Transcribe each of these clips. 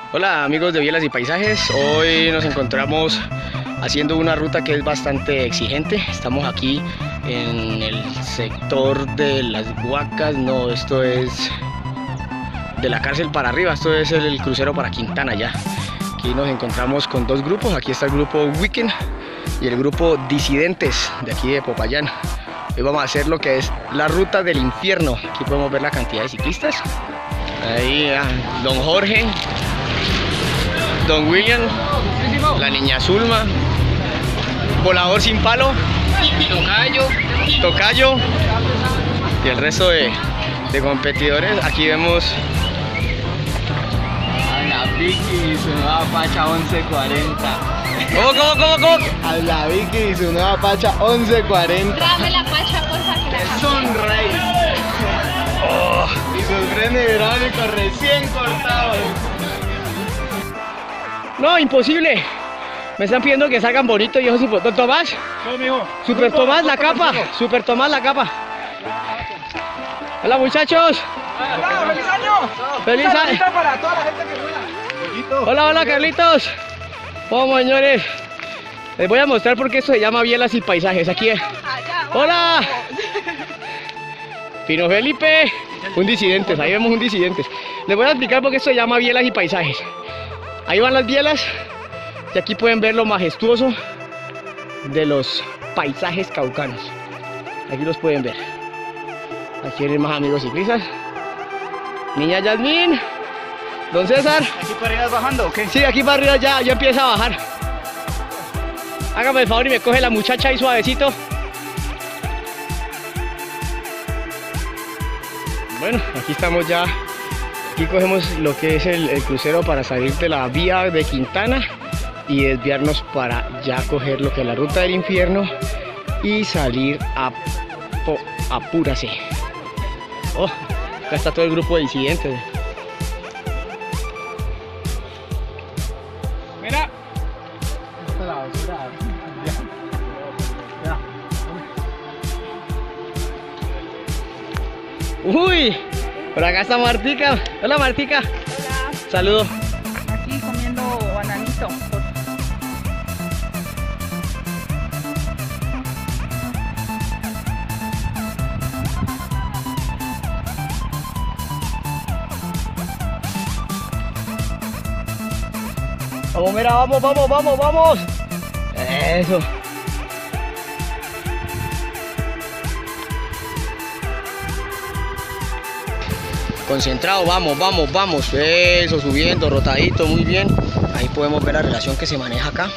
Hola amigos de Bielas y Paisajes, hoy nos encontramos haciendo una ruta que es bastante exigente. Estamos aquí en el sector de las Huacas, no, esto es de la cárcel para arriba, esto es el crucero para Quintana ya. Aquí nos encontramos con dos grupos, aquí está el grupo Weekend y el grupo Disidentes de aquí de Popayán. Hoy vamos a hacer lo que es la ruta del infierno. Aquí podemos ver la cantidad de ciclistas. Ahí don Jorge, don William, la niña Zulma, volador sin palo, Tocayo y el resto de competidores. Aquí vemos a la Vicky y su nueva Pacha 1140. ¿Cómo? A la Vicky y su nueva Pacha 1140. Dame la Pacha, porfa, que la Es un rey. Y sus frenos hidráulicos recién cortados. No, imposible. Me están pidiendo que salgan bonitos y eso. Don Tomás. Super Tomás la capa. Super Tomás la capa. Hola muchachos. Hola, ¡feliz año! ¡Feliz año! Para toda la gente que juega. Hola Carlitos. Vamos señores. Les voy a mostrar por qué esto se llama Bielas y Paisajes. Aquí. Hola. Pino Felipe. Un disidentes. Ahí vemos un disidentes. Les voy a explicar por qué esto se llama Bielas y Paisajes. Ahí van las bielas y aquí pueden ver lo majestuoso de los paisajes caucanos. Aquí los pueden ver. Aquí vienen más amigos ciclistas. Niña Yasmín, don César. ¿Aquí para ir bajando o qué? Sí, aquí para arriba ya empieza a bajar. Hágame el favor y me coge la muchacha ahí suavecito. Bueno, aquí estamos ya. Aquí cogemos lo que es el crucero para salir de la vía de Quintana y desviarnos para ya coger lo que es la ruta del infierno y salir a Apúrase. Oh, acá está todo el grupo de disidentes. Mira. Esta es la basura. Uy, por acá está Martica. Hola Martica. Hola. Saludos. Aquí comiendo bananito. Vamos, mira, vamos. Eso. Concentrado, vamos. Eso, subiendo, rotadito, muy bien. Ahí podemos ver la relación que se maneja acá.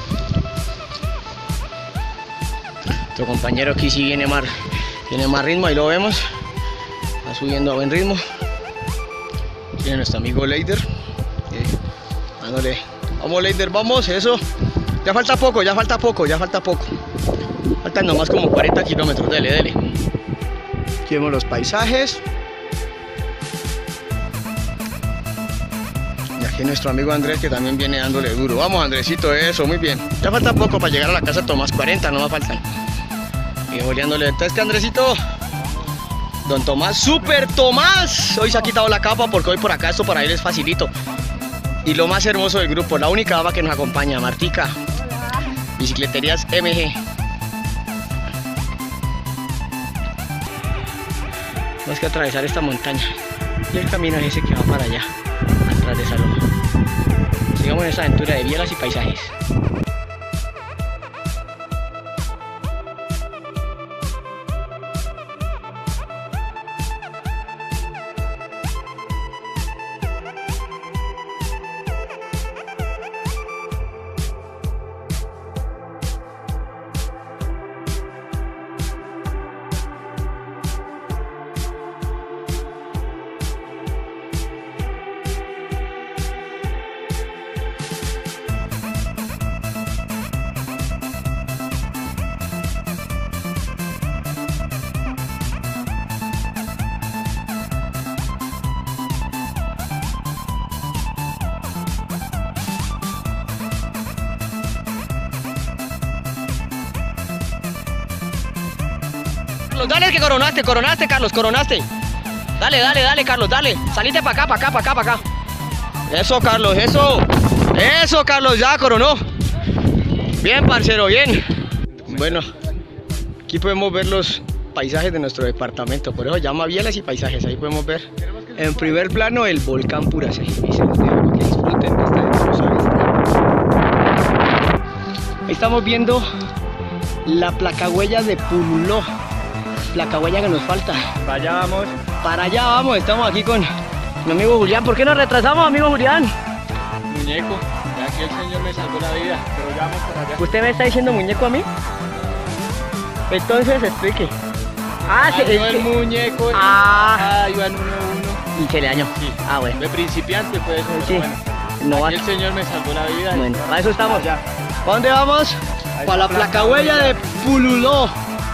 Nuestro compañero aquí sí tiene más ritmo, ahí lo vemos. Está subiendo a buen ritmo. Tiene nuestro amigo Leider. Dándole. Vamos Leider, vamos, eso. Ya falta poco. Faltan nomás como 40 kilómetros, dele. Aquí vemos los paisajes. Y aquí nuestro amigo Andrés que también viene dándole duro. Vamos Andresito, eso, muy bien. Ya falta poco para llegar a la casa de Tomás, 40 no más faltan. Y boleándole, entonces que Andresito. Don Tomás, Super Tomás. Hoy se ha quitado la capa porque hoy por acá esto para él es facilito. Y lo más hermoso del grupo, la única dama que nos acompaña, Martica. Hola. Bicicleterías MG. Tenemos que atravesar esta montaña. Y el camino es ese que va para allá, atrás de Saloma. Sigamos en esta aventura de Bielas y Paisajes. Dale que coronaste Carlos, coronaste. Dale Carlos, dale. Salite para acá. Eso, Carlos, eso. Eso, Carlos, ya coronó. Bien, parcero, bien. Bueno, aquí podemos ver los paisajes de nuestro departamento. Por eso se llama Bielas y Paisajes. Ahí podemos ver en primer plano el volcán Puracé. Y se los dejo que disfruten de esta hermosa vista. Ahí estamos viendo la placahuella de Pululó. Placahuella que nos falta. Para allá vamos. Para allá vamos, estamos aquí con mi amigo Julián. ¿Por qué nos retrasamos, amigo Julián? Muñeco, ya que el señor me salvó la vida, pero ya vamos para allá. ¿Usted me está diciendo muñeco a mí? Entonces explique. Sí, Iba el muñeco. Iban 1-1. Y se le dañó. Sí. Bueno. De principiante puede ser. Sí. Bueno, No aquí el señor me salvó la vida. Bueno, para eso estamos. Allá. ¿Para dónde vamos? Para la placahuella de Pululó.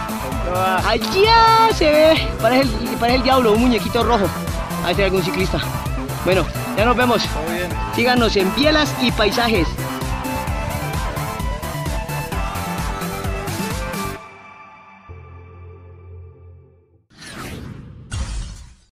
Allá se ve, parece el diablo, un muñequito rojo. Ahí hay algún ciclista. Bueno, ya nos vemos. Todo bien. Síganos en Bielas y Paisajes.